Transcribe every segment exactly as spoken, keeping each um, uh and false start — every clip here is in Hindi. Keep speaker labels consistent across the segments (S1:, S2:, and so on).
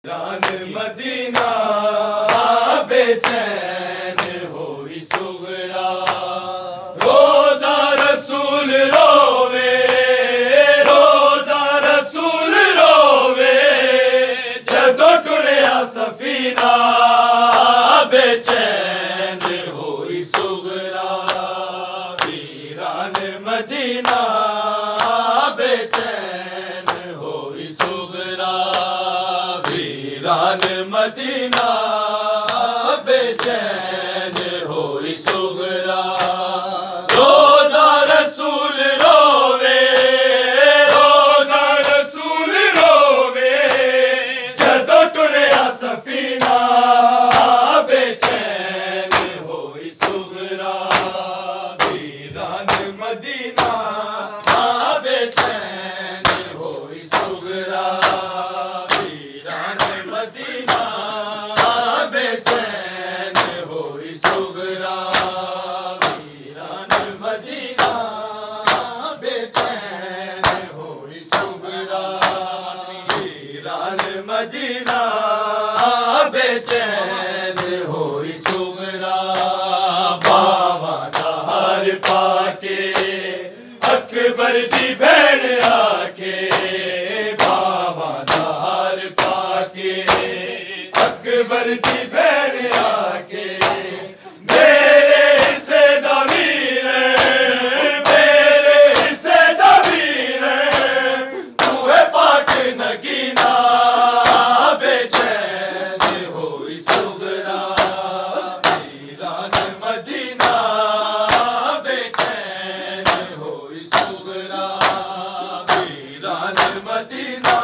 S1: वीरान मदीना बेचैन होई सुगरा, रोजा रसूल रोवे, रोजा रसूल रोवे, जदों टुरिया सफीना बेचैन होई सुगरा। वीरान मदीना बेचैन होई सुगरा, वीरान मदीना बेचैन होई सुगरा, रोजा रसूल रोवे, रोजा रसूल रोवे, जदों टुरिया सफीना बेचैन होई सुगरा। वीरान मदीना बेचैन होई सुगरा, वीरान मदीना बेचैन होई सुगरा, वीरान मदीना बेचैन होई सुगरा, वीरान मदीना बेचैन होई सुगरा। बावा दा हार पाके अकबर दी भैण आके, बावा दा हार पाके अकबर दी भैण आके, मेरे हिस्से दा वीर, मेरे हिस्से दा वीर, तू है पाक नगीना बेचैन होई सुगरा। वीरान मदीना बेचैन होई सुगरा, वीरान मदीना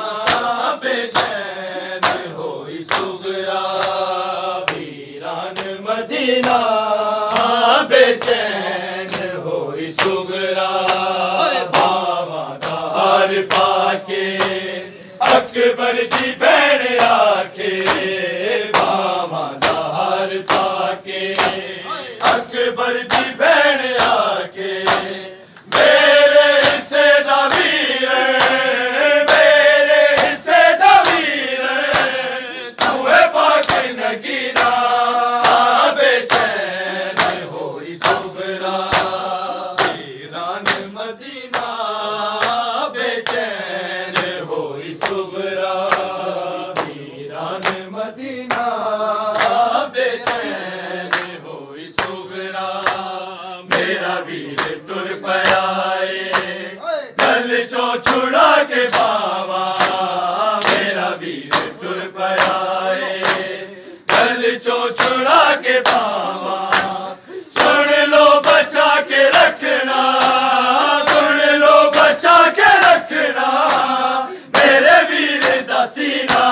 S1: बेचैन होई सुगरा, वीरान मदीना बेचैन होई सुगरा। बावा दा हार पाके अकबर दी भैण आके, बावा दा हार पाके अकबर दी भैण आके, मेरे हिस्से दा वीर, मेरे हिस्से दा वीर, तू है पाक नगीना बेचैन होई सुगरा। वीरान मदीना बेचैन होई सुगरा, वीरान मदीना बेचैन होई सुगरा। मेरा वीर तुर पयाए गल चो छुड़ा के बावा, मेरा वीर तुर पयाए गल चो छुड़ा के बावा, सुन लो बचा के रखना, सुन लो बचा के रखना, मेरे वीर दा सीना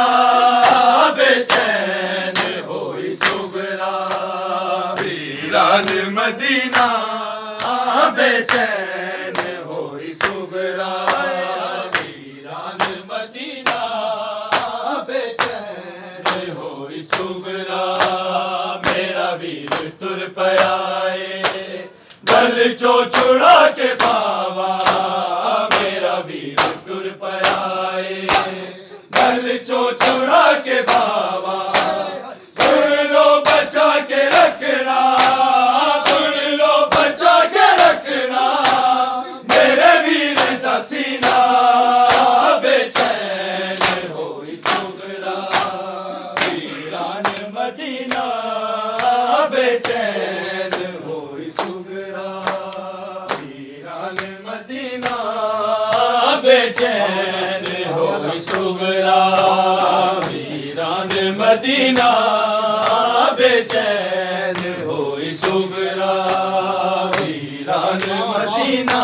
S1: बेचैन होई सुगरा। वीरान मदीना बेचैन होई सुगरा, वीरान मदीना बेचैन होई सुगरा। मेरा वीर तुर पयाए गल चो छुड़ा के बावा, मेरा वीर तुर पयाए गल चो छुड़ा के बावा, सुन लो बचा के रखना, सुन लो बचा के रखना, मेरे वीर दा सीना बेचैन होई सुगरा। वीरान मदीना बेचैन होई सुगरा, वीरान मदीना बेचैन होई सुगरा, वीरान मदीना बेचैन होई सुगरा, वीरान मदीना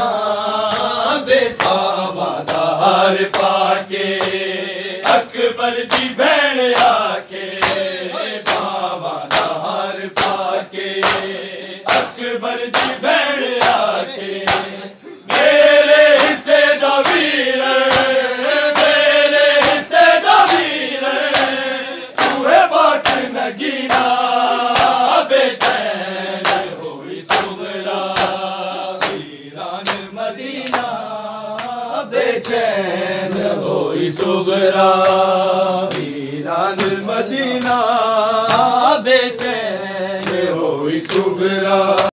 S1: बेचावा दा हार पाके अकबर दी भैण आके, बावा दा हार पाके अकबर दी भैण आके, मेरे हिस्से दा वीर, मेरे हिस्से दा वीर, तू है पाक नगीना बेचैन होई सुगरा। वीरान मदीना बेचैन होई सुगरा। वीरान मदीना बेचैन होई सुगरा।